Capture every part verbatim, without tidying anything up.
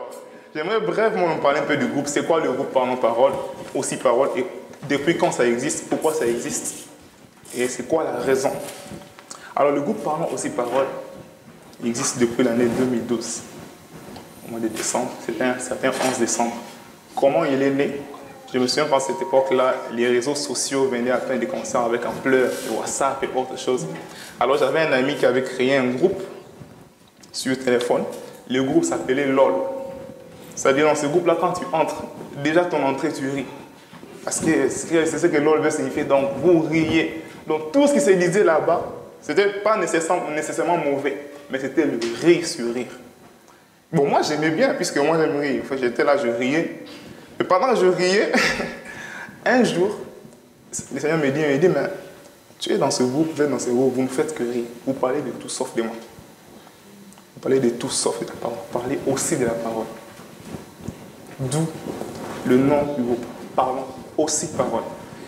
j'aimerais brièvement me parler un peu du groupe. C'est quoi le groupe Parlons Parole, Aussi Parole, et depuis quand ça existe, pourquoi ça existe, et c'est quoi la raison. Alors, le groupe Parlons Aussi Parole, il existe depuis l'année deux mille douze, au mois de décembre. C'était un certain onze décembre. Comment il est né? Je me souviens qu'à cette époque-là, les réseaux sociaux venaient à peine de commencer avec Ampleur, WhatsApp et autre chose. Alors j'avais un ami qui avait créé un groupe sur le téléphone. Le groupe s'appelait LOL. C'est-à-dire dans ce groupe-là, quand tu entres, déjà ton entrée, tu ris. Parce que c'est ce que LOL veut signifier. Donc vous riez. Donc tout ce qui se disait là-bas, ce n'était pas nécessairement, nécessairement mauvais, mais c'était le rire sur rire. Bon, moi j'aimais bien, puisque moi j'aime rire. Enfin, j'étais là, je riais. Et pendant que je riais, un jour, le Seigneur me dit, me dit, mais tu es dans ce groupe, vous êtes dans ce groupe, vous ne faites que rire. Vous parlez de tout sauf de moi. Vous parlez de tout sauf de la parole. Vous parlez aussi de la parole. D'où le nom du groupe. Parlons aussi parole.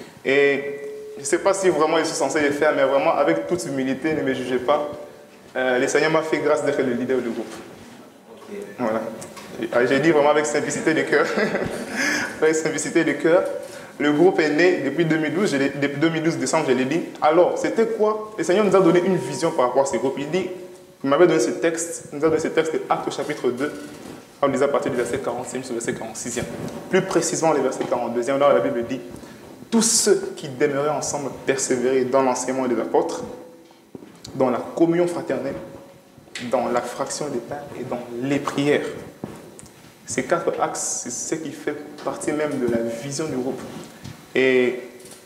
Et je ne sais pas si vraiment je suis censé le faire, mais vraiment avec toute humilité, ne me jugez pas. Euh, le Seigneur m'a fait grâce d'être le leader du groupe. Voilà. J'ai dit vraiment avec simplicité de cœur. Avec simplicité de cœur. Le groupe est né depuis deux mille douze, depuis deux mille douze décembre, je l'ai dit. Alors, c'était quoi? Le Seigneur nous a donné une vision par rapport à ce groupe. Il dit, il m'avait donné ce texte, il nous a donné ce texte de Actes au chapitre deux, on lisait à partir du verset quarante-cinquième au verset quarante-sixième. Plus précisément, le verset quarante-deuxième, là, la Bible dit, tous ceux qui demeuraient ensemble persévéraient dans l'enseignement des apôtres, dans la communion fraternelle, dans la fraction des pains et dans les prières. Ces quatre axes, c'est ce qui fait partie même de la vision du groupe. Et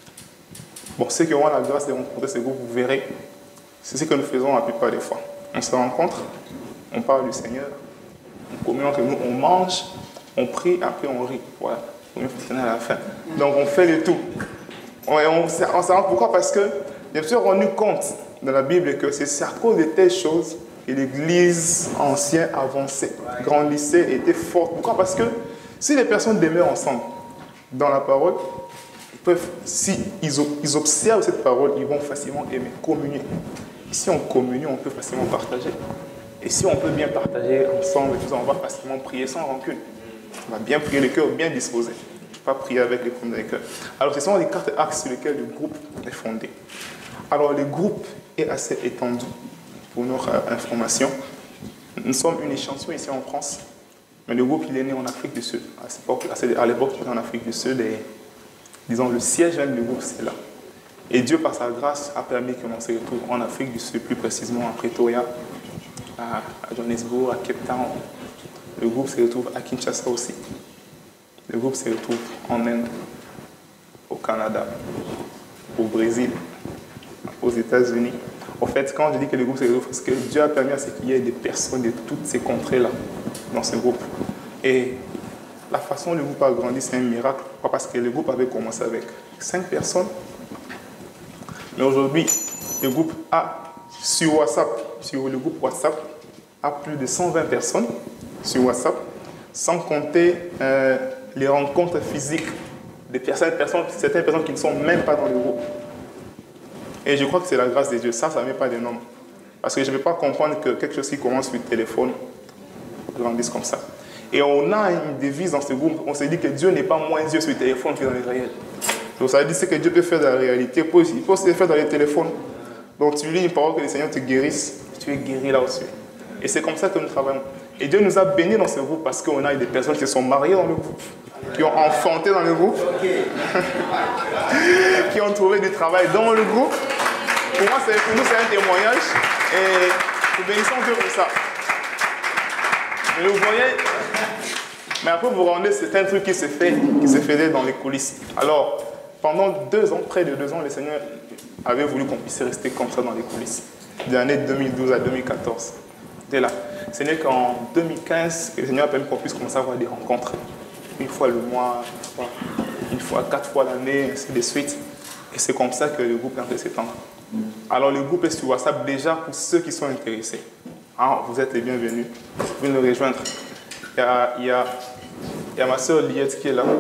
bon, ceux qui auront la grâce de rencontrer ce groupe, vous verrez, c'est ce que nous faisons la plupart des fois. On se rencontre, on parle du Seigneur, on communion entre nous, on mange, on prie, après on rit. Voilà, on est à la fin. Donc on fait le tout. On, on, on s'en rend pourquoi? Parce que je me suis rendu compte dans la Bible que c'est à cause de telles choses que l'Église ancienne avançait, grandissait, était forte. Pourquoi? Parce que si les personnes demeurent ensemble dans la parole, ils peuvent, si ils, ils observent cette parole, ils vont facilement aimer, communier. Si on communie, on peut facilement partager. Et si on peut bien partager ensemble, on va facilement prier sans rancune. On va bien prier le cœur, bien disposé. Pas prier avec les problèmes des cœurs. Alors, ce sont les quatre axes sur lesquels le groupe est fondé. Alors, le groupe est assez étendu. Pour notre information, nous sommes une échantillon ici en France, mais le groupe il est né en Afrique du Sud. À l'époque, il était en Afrique du Sud et, disons, le siège même du groupe, c'est là. Et Dieu, par sa grâce, a permis que l'on se retrouve en Afrique du Sud, plus précisément à Pretoria, à, à Johannesburg, à Cape Town. Le groupe se retrouve à Kinshasa aussi. Le groupe se retrouve en Inde, au Canada, au Brésil, aux États-Unis. En fait, quand je dis que le groupe se retrouve, c'est que Dieu a permis à ce qu'il y ait des personnes de toutes ces contrées-là dans ce groupe. Et la façon dont le groupe a grandi, c'est un miracle. Parce que le groupe avait commencé avec cinq personnes. Mais aujourd'hui, le groupe a, sur WhatsApp, sur le groupe WhatsApp, a plus de cent vingt personnes sur WhatsApp, sans compter euh, les rencontres physiques de certaines personnes, certaines personnes qui ne sont même pas dans le groupe. Et je crois que c'est la grâce de Dieu. Ça, ça ne met pas de nom. Parce que je ne peux pas comprendre que quelque chose qui commence sur le téléphone grandisse comme ça. Et on a une devise dans ce groupe. On se dit que Dieu n'est pas moins Dieu sur le téléphone que dans le réel. Donc ça veut dire que Dieu peut faire dans la réalité. Il peut, il peut se faire dans le téléphone. Donc tu lis une parole que le Seigneur te guérisse. Tu es guéri là aussi. Et c'est comme ça que nous travaillons. Et Dieu nous a bénis dans ce groupe parce qu'on a des personnes qui se sont mariées dans le groupe, qui ont enfanté dans le groupe, qui ont trouvé du travail dans le groupe. Pour moi, pour nous, c'est un témoignage. Et nous bénissons Dieu pour ça. Mais vous voyez, mais après vous vous rendez, c'est un truc qui se fait, qui se faisait dans les coulisses. Alors, pendant deux ans, près de deux ans, le Seigneur avait voulu qu'on puisse rester comme ça dans les coulisses. De l'année deux mille douze à deux mille quatorze. Dès là. Ce n'est qu'en deux mille quinze que le Seigneur a permis qu'on puisse commencer à avoir des rencontres. Une fois le mois, une fois, une fois quatre fois l'année, ainsi de suite. Et c'est comme ça que le groupe est en train de s'étendre. Alors le groupe est sur WhatsApp déjà pour ceux qui sont intéressés. Ah, vous êtes les bienvenus. Vous pouvez nous rejoindre. Il y a, il y a, il y a ma soeur Liette qui est là.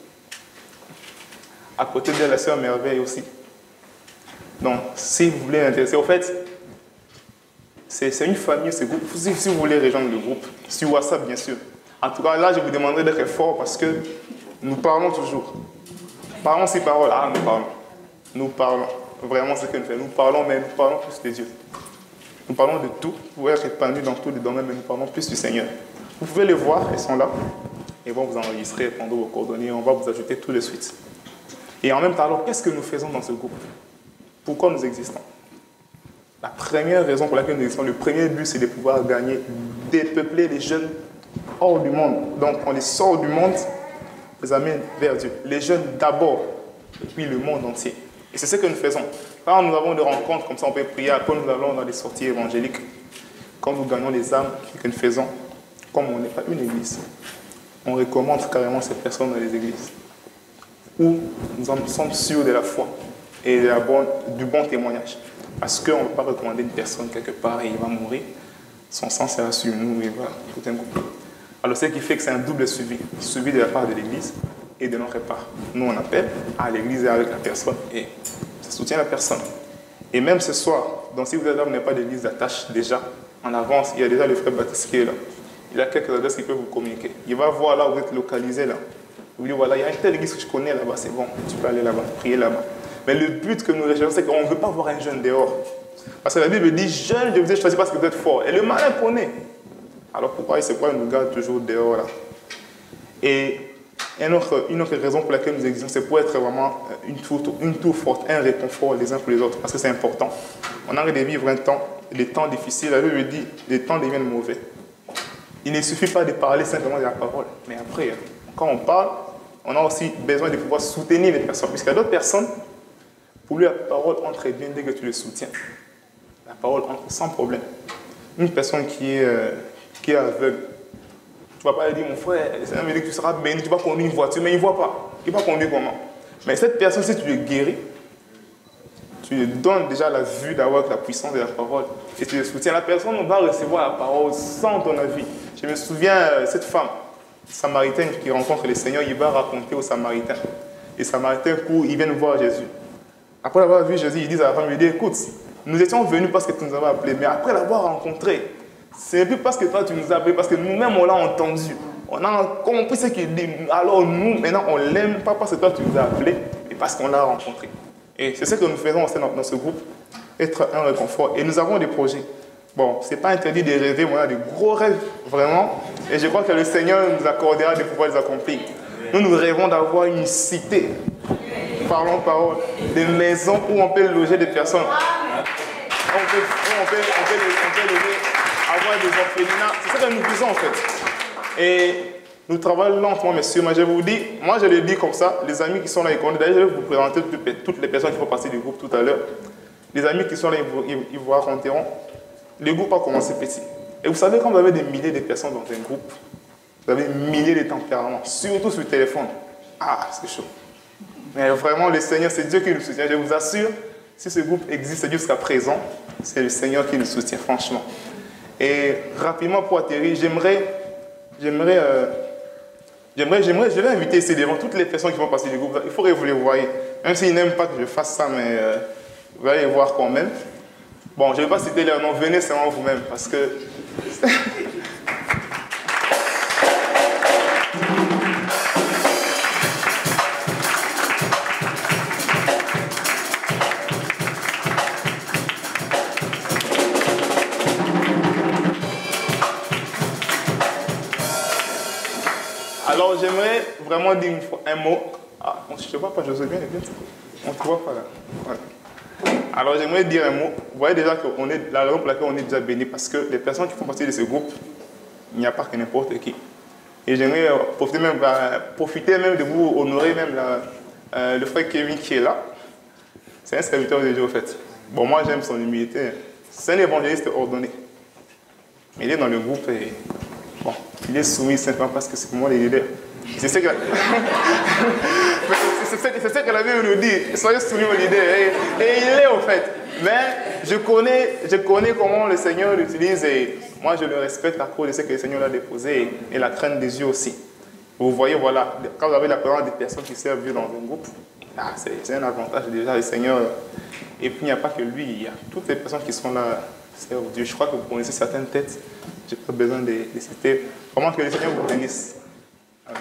À côté d'elle, la soeur Merveille aussi. Donc, si vous voulez intéresser, en fait, c'est une famille, ce groupe. Si, si vous voulez rejoindre le groupe, sur WhatsApp bien sûr, En tout cas, là, je vous demanderai d'être fort parce que nous parlons toujours. Parlons ces paroles. Ah, nous parlons. Nous parlons. Vraiment, ce que nous faisons. Nous parlons, mais nous parlons plus de Dieu. Nous parlons de tout. Vous pouvez être épanoui dans tous les domaines, mais nous parlons plus du Seigneur. Vous pouvez les voir, ils sont là. Ils vont vous enregistrer, prendre vos coordonnées. On va vous ajouter tout de suite. Et en même temps, alors, qu'est-ce que nous faisons dans ce groupe? Pourquoi nous existons? La première raison pour laquelle nous existons, le premier but, c'est de pouvoir gagner, dépeupler les jeunes hors du monde. Donc, on les sort du monde, les amène vers Dieu. Les jeunes d'abord, et puis le monde entier. Et c'est ce que nous faisons. Quand nous avons des rencontres, comme ça on peut prier, quand nous allons dans des sorties évangéliques, quand nous gagnons les âmes, ce que nous faisons, comme on n'est pas une église, on recommande carrément ces personnes dans les églises, où nous en sommes sûrs de la foi et de la bonne, du bon témoignage. Parce qu'on ne va pas recommander une personne quelque part et il va mourir, son sang sera sur nous et voilà, tout un coup. Alors ce qui fait que c'est un double suivi, suivi de la part de l'église et de notre part. Nous on appelle à l'église et avec la personne et ça soutient la personne. Et même ce soir, donc si vous êtes là, vous n'avez pas d'église d'attache déjà, en avance, il y a déjà le frère Baptiste qui est là. Il a quelques adresses qui peuvent vous communiquer. Il va voir là où vous êtes localisé là. Il vous dit voilà, il y a une telle église que je connais là-bas, c'est bon, tu peux aller là-bas, prier là-bas. Mais le but que nous recherchons, c'est qu'on ne veut pas voir un jeune dehors. Parce que la Bible dit, jeune, je vous ai choisi parce que vous êtes fort. Et le malin prenait. Alors pourquoi il se croit, il nous garde toujours dehors là. Et une autre, une autre raison pour laquelle nous existons, c'est pour être vraiment une tour, une tour forte, un réconfort les uns pour les autres. Parce que c'est important. On arrête de vivre un temps, des temps difficiles. La Bible dit, les temps deviennent mauvais. Il ne suffit pas de parler simplement de la parole. Mais après, quand on parle, on a aussi besoin de pouvoir soutenir les personnes. Puisqu'il y a d'autres personnes, pour lui, la parole entre bien dès que tu le soutiens. La parole entre sans problème. Une personne qui est, euh, qui est aveugle, tu ne vas pas lui dire, mon frère, ça veut dire que tu seras béni, tu vas conduire une voiture, mais il ne voit pas. Il va conduire comment? Mais cette personne, si tu le guéris, tu lui donnes déjà la vue d'avoir la puissance de la parole et tu le soutiens. La personne va recevoir la parole sans ton avis. Je me souviens, cette femme samaritaine qui rencontre le Seigneur, il va raconter aux Samaritains. Les Samaritains courent, ils viennent voir Jésus. Après l'avoir vu Jésus, ils disent à la femme, ils disent, écoute, nous étions venus parce que tu nous avais appelés, mais après l'avoir rencontré, ce n'est plus parce que toi tu nous as appelés, parce que nous-mêmes on l'a entendu. On a compris ce qu'il dit. Alors nous, maintenant, on ne l'aime pas parce que toi tu nous as appelés, mais parce qu'on l'a rencontré. Et c'est ce que nous faisons aussi dans, dans ce groupe, être un réconfort. Et nous avons des projets. Bon, ce n'est pas interdit de rêver, mais on a de gros rêves, vraiment. Et je crois que le Seigneur nous accordera de pouvoir les accomplir. Nous, nous rêvons d'avoir une cité. Parlons parole, des maisons où on peut loger des personnes. On peut, on peut, on peut, on peut loger, avoir des orphelinats. C'est ce que nous faisons en fait. Et nous travaillons lentement, messieurs. Mais je vous dis, moi je le dis comme ça, les amis qui sont là, ils connaissent. D'ailleurs, je vais vous présenter toutes les personnes qui font partie du groupe tout à l'heure. Les amis qui sont là, ils vous, ils vous raconteront. Le groupe a commencé petit. Et vous savez, quand vous avez des milliers de personnes dans un groupe, vous avez des milliers de tempéraments, surtout sur le téléphone. Ah, c'est chaud. Mais vraiment, le Seigneur, c'est Dieu qui nous soutient. Je vous assure, si ce groupe existe jusqu'à présent, c'est le Seigneur qui nous soutient, franchement. Et rapidement, pour atterrir, j'aimerais, j'aimerais, euh, j'aimerais, j'aimerais, je vais inviter ici devant toutes les personnes qui font partie du groupe. Il faudrait que vous les voyez. Même s'ils n'aiment pas que je fasse ça, mais euh, vous allez les voir quand même. Bon, je ne vais pas citer leur nom, venez seulement vous-même, parce que... Alors, j'aimerais vraiment dire une fois, un mot. Ah, on ne te voit pas, je sais bien, bien. On ne te voit pas là. Voilà. Alors, j'aimerais dire un mot. Vous voyez déjà que on est, la raison pour laquelle on est déjà béni, parce que les personnes qui font partie de ce groupe, il n'y a pas que n'importe qui. Et j'aimerais profiter même, profiter même de vous honorer même la, euh, le frère Kevin qui est là. C'est un serviteur de Dieu, en fait. Bon, moi, j'aime son humilité. C'est un évangéliste ordonné. Mais il est dans le groupe et... Bon, il est soumis simplement parce que c'est pour moi les leaders. C'est ce que la... c'est ce que la Bible nous dit. Soyez soumis aux leaders. Et, et il est, en fait. Mais je connais, je connais comment le Seigneur l'utilise et moi, je le respecte à cause de ce que le Seigneur l'a déposé et, et la crainte des yeux aussi. Vous voyez, voilà, quand vous avez la présence des personnes qui servent Dieu dans un groupe, ah, c'est un avantage déjà, le Seigneur. Et puis, il n'y a pas que lui, il y a toutes les personnes qui sont là servent Dieu. Je crois que vous connaissez certaines têtes. Je n'ai pas besoin de les citer. Vraiment que le Seigneur vous bénisse. Amen.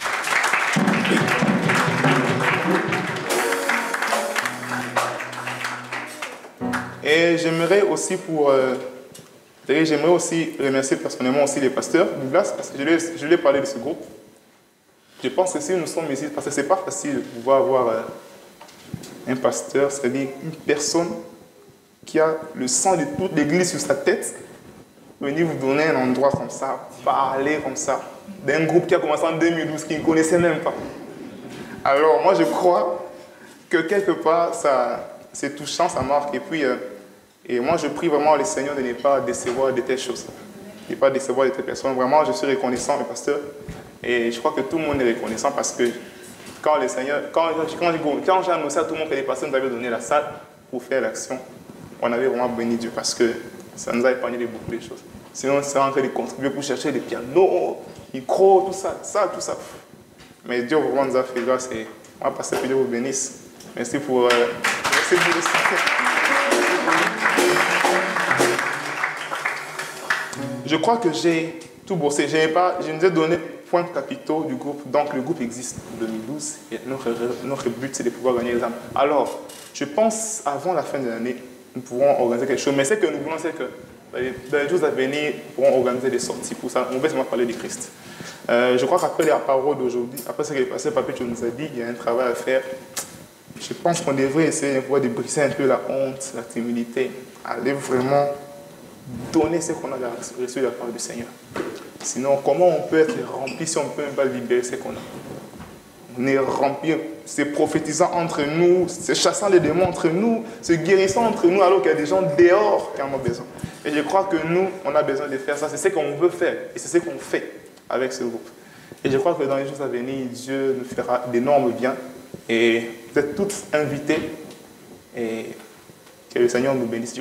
Et j'aimerais aussi pour... Euh, j'aimerais aussi remercier personnellement aussi les pasteurs Douglas, parce que je lui, ai, je lui ai parlé de ce groupe. Je pense que si nous sommes ici, parce que ce n'est pas facile de pouvoir avoir euh, un pasteur, c'est-à-dire une personne qui a le sang de toute l'église sur sa tête, venir vous donner un endroit comme ça, parler comme ça, d'un groupe qui a commencé en deux mille douze, qui ne connaissait même pas. Alors moi je crois que quelque part, ça, c'est touchant, ça marque. Et puis, euh, et moi je prie vraiment le Seigneur de ne pas décevoir de telles choses, de ne pas décevoir de telles personnes. Vraiment, je suis reconnaissant, le pasteur. Et je crois que tout le monde est reconnaissant parce que quand le Seigneur, quand, quand, quand j'ai annoncé à tout le monde que les pasteurs nous avaient donné la salle pour faire l'action, on avait vraiment béni Dieu parce que ça nous a épargné de beaucoup de choses. Sinon, on serait en train de contribuer pour chercher des pianos, micros, tout ça, ça, tout ça. Mais Dieu vraiment nous a fait grâce et on va passer que Dieu vous bénisse. Merci pour... Euh, merci pour le soutien. Je crois que j'ai tout bossé. Pas, je nous ai donné points capitaux du groupe. Donc, le groupe existe en deux mille douze et notre, notre but, c'est de pouvoir gagner les âmes. Alors, je pense, avant la fin de l'année, nous pourrons organiser quelque chose. Mais ce que nous voulons, c'est que dans les jours à venir, nous pourrons organiser des sorties pour ça. On va seulement parler du Christ. Euh, je crois qu'après la parole d'aujourd'hui, après ce que le pasteur Papicho nous a dit, il y a un travail à faire. Je pense qu'on devrait essayer de briser un peu la honte, la timidité, aller vraiment donner ce qu'on a reçu de la part du Seigneur. Sinon, comment on peut être rempli si on ne peut même pas libérer ce qu'on a? On est rempli, c'est prophétisant entre nous, c'est chassant les démons entre nous, c'est guérissant entre nous alors qu'il y a des gens dehors qui en ont besoin. Et je crois que nous, on a besoin de faire ça. C'est ce qu'on veut faire et c'est ce qu'on fait avec ce groupe. Et je crois que dans les jours à venir, Dieu nous fera d'énormes biens et vous êtes tous invités et que le Seigneur nous bénisse.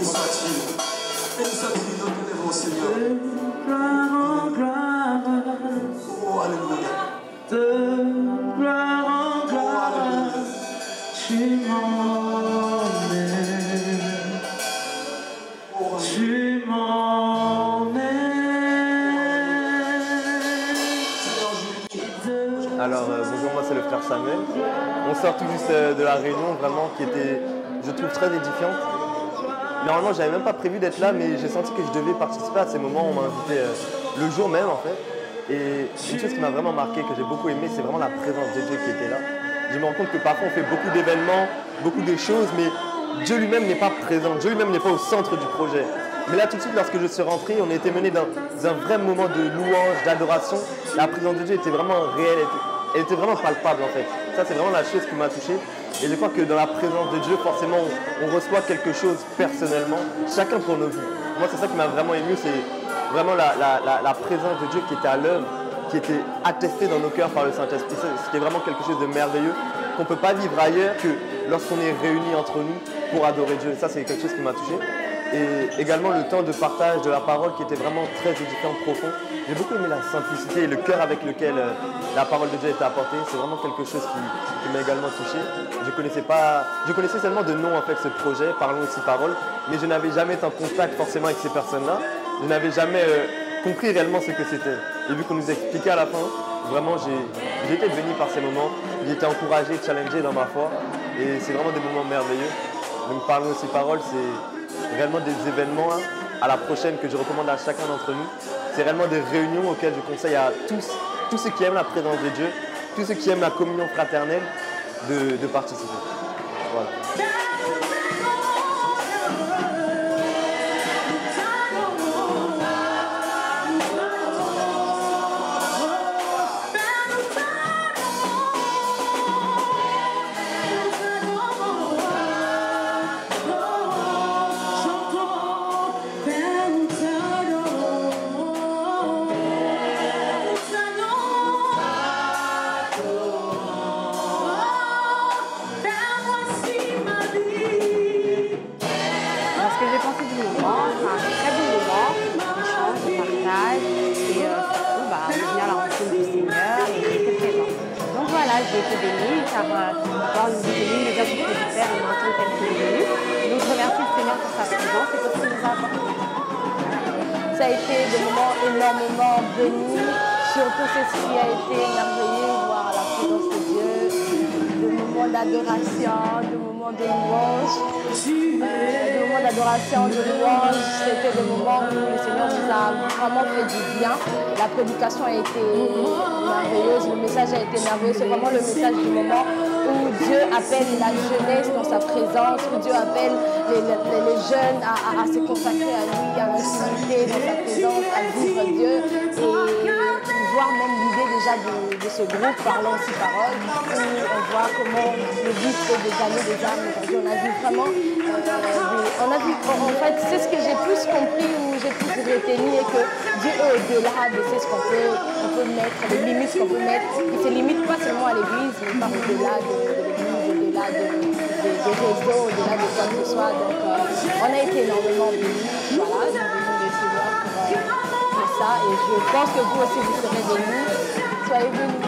Oh, alléluia. De gloire en gloire, tu m'emmènes, tu m'emmènes. Alors, euh, bonjour, moi c'est le frère Samuel. On sort tout juste euh, de la réunion, vraiment, qui était, je trouve, très édifiante. Normalement, j'avais même pas prévu d'être là, mais j'ai senti que je devais participer à ces moments. On m'a invité euh, le jour même, en fait. Et une chose qui m'a vraiment marqué, que j'ai beaucoup aimé, c'est vraiment la présence de Dieu qui était là. Je me rends compte que parfois on fait beaucoup d'événements, beaucoup de choses, mais Dieu lui-même n'est pas présent, Dieu lui-même n'est pas au centre du projet. Mais là tout de suite, lorsque je suis rentré, on a été mené dans un vrai moment de louange, d'adoration. La présence de Dieu était vraiment réelle, elle était, elle était vraiment palpable en fait. Ça c'est vraiment la chose qui m'a touché. Et je crois que dans la présence de Dieu, forcément, on, on reçoit quelque chose personnellement, chacun pour nos vies. Moi c'est ça qui m'a vraiment ému, c'est vraiment la, la, la, la présence de Dieu qui était à l'œuvre, qui était attestée dans nos cœurs par le Saint-Esprit. C'était vraiment quelque chose de merveilleux qu'on ne peut pas vivre ailleurs que lorsqu'on est réunis entre nous pour adorer Dieu. Ça, c'est quelque chose qui m'a touché. Et également le temps de partage de la parole qui était vraiment très édifiant, profond. J'ai beaucoup aimé la simplicité et le cœur avec lequel euh, la parole de Dieu était apportée. C'est vraiment quelque chose qui, qui m'a également touché. Je connaissais pas, je connaissais seulement de nom en fait ce projet, Parlons aussi parole, mais je n'avais jamais été en contact forcément avec ces personnes-là. Je n'avais jamais euh, compris réellement ce que c'était. Et vu qu'on nous expliquait à la fin, vraiment j'ai été béni par ces moments. J'ai été encouragé, challengé dans ma foi. Et c'est vraiment des moments merveilleux. Donc Parlons aussi parole, c'est réellement des événements hein, à la prochaine que je recommande à chacun d'entre nous. C'est réellement des réunions auxquelles je conseille à tous, tous ceux qui aiment la présence de Dieu, tous ceux qui aiment la communion fraternelle, de, de participer. Voilà. J'ai été bénie car avoir une vie bénie les œuvres du Père et m'entendre tel qu'il est venu. Donc je remercie le Seigneur pour sa présence et pour ce qu'il nous a apporté. ça a été des moments énormément bénis. Surtout ce qui a été merveilleux, voir la présence de Dieu, des moments d'adoration, des moments de louange. Euh, des moments d'adoration, de louange, c'était des moments où le Seigneur nous a vraiment fait du bien. La prédication a été merveilleuse, le message a été merveilleux. C'est vraiment le message du moment où Dieu appelle la jeunesse dans sa présence, où Dieu appelle les, les, les jeunes à, à, à se consacrer à lui, à l'intimité dans sa présence, à vivre Dieu. Et voir même l'idée déjà de, de ce groupe Parlons aussi parole, où on voit comment le but c'est de gagner des âmes. Aujourd'hui, on a vu vraiment, euh, on a vu, en fait, c'est ce que j'ai plus compris ou j'ai plus retenu et que Dieu est au-delà de ce qu'on peut, on peut mettre, les limites qu'on peut mettre. Il ne se limite pas seulement à l'église, mais pas au-delà de, de l'église, au-delà de, de, des réseaux, au-delà de quoi que ce soit. Donc, euh, on a été énormément bénis. Voilà, nous venons le Seigneur pour, euh, pour ça et je pense que vous aussi vous serez bénis. Soyez bénis.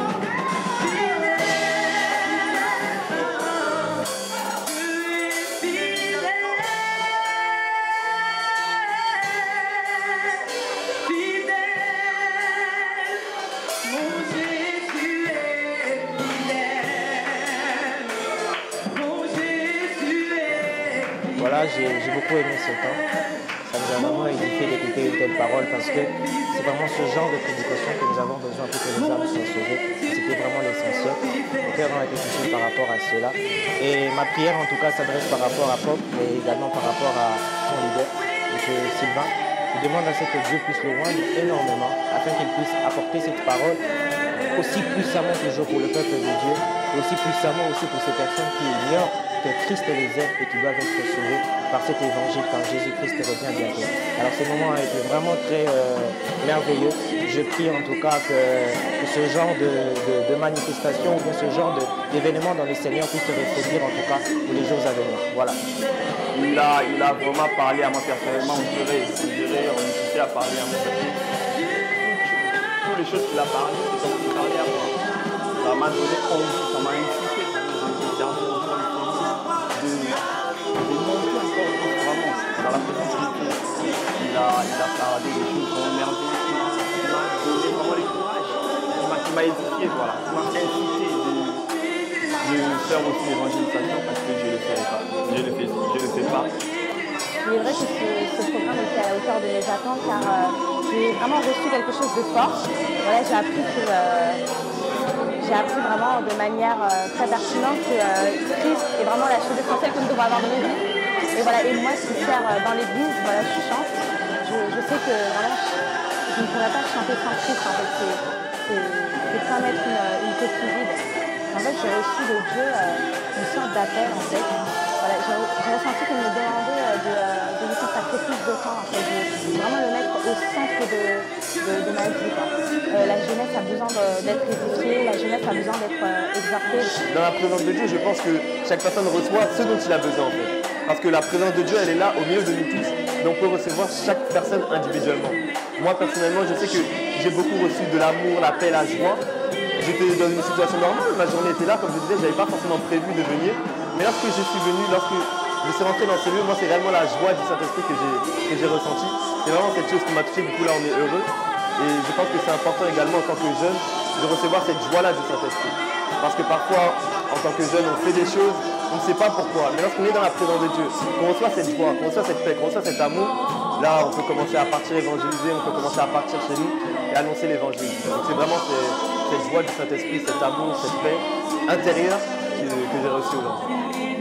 Voilà, j'ai beaucoup aimé ce temps. Ça nous a vraiment édifié d'écouter une telle parole parce que c'est vraiment ce genre de prédication que nous avons besoin pour que les âmes soient sauvées. C'était vraiment l'essentiel. Nos cœurs ont été touchés par rapport à cela. Et ma prière en tout cas s'adresse par rapport à Pop, mais également par rapport à son leader, M. Sylvain. Je demande à ce que Dieu puisse le rendre énormément afin qu'il puisse apporter cette parole aussi puissamment toujours pour le peuple de Dieu et aussi puissamment aussi pour ces personnes qui ignorent que Christ les aime et qui doivent être sauvés par cet évangile quand Jésus-Christ revient bientôt. Alors ce moment a été vraiment très euh, merveilleux. Je prie en tout cas que, que ce genre de, de, de manifestation ou que ce genre d'événement dans le Seigneur puisse se reproduire en tout cas pour les jours à venir. Voilà. Il a, il a vraiment parlé à moi personnellement, on dirait, on dirait, on était à parler à moi personnellement. Toutes les choses qu'il a parlé, c'est comme il parlait à moi. Ça m'a donné envie, ça m'a incité, de monter encore vraiment dans la présence de Dieu. Il a, il a parlé des choses vraiment merveilleuses, il m'a donné vraiment le courage, il m'a édifié, voilà, il m'a incité de, de faire aussi l'évangélisation parce que je ne le ferai pas, je ne le fais, je le fais pas. Il est vrai que ce, ce programme était à la hauteur de mes attentes car euh, j'ai vraiment reçu quelque chose de fort. Voilà, j'ai appris que euh, j'ai appris vraiment de manière euh, très pertinente que euh, Christ est vraiment la chose essentielle que nous devons avoir dans nos vies. Et voilà, et moi qui sers euh, dans l'église, voilà, je chante. Je, je sais que vraiment je, je ne pourrais pas chanter sans Christ en fait. C'est comme être une, une coquille vide. En fait, j'ai reçu de Dieu euh, une sorte d'appel en fait. Voilà, j'ai ressenti qu'il me demandait de, de lui consacrer plus de temps, en fait, de vraiment le mettre au centre de, de, de ma vie. Euh, la jeunesse a besoin d'être édifiée, la jeunesse a besoin d'être euh, exhortée. Dans la présence de Dieu, je pense que chaque personne reçoit ce dont il a besoin en fait. Parce que la présence de Dieu, elle est là au milieu de nous tous, mais on peut recevoir chaque personne individuellement. Moi personnellement, je sais que j'ai beaucoup reçu de l'amour, la paix, la joie. J'étais dans une situation normale, ma journée était là, comme je disais, je n'avais pas forcément prévu de venir. Mais lorsque je suis venu, lorsque je suis rentré dans ce lieu, moi c'est réellement la joie du Saint-Esprit que j'ai ressentie. C'est vraiment quelque chose qui m'a touché, du coup là on est heureux. Et je pense que c'est important également en tant que jeune de recevoir cette joie-là du Saint-Esprit. Parce que parfois, en tant que jeune, on fait des choses, on ne sait pas pourquoi. Mais lorsqu'on est dans la présence de Dieu, qu'on reçoit cette joie, qu'on reçoit cette paix, qu'on reçoit cet amour, là on peut commencer à partir évangéliser, on peut commencer à partir chez nous et annoncer l'évangile. Donc c'est vraiment cette, cette joie du Saint-Esprit, cet amour, cette paix intérieure que, que j'ai reçue aujourd'hui.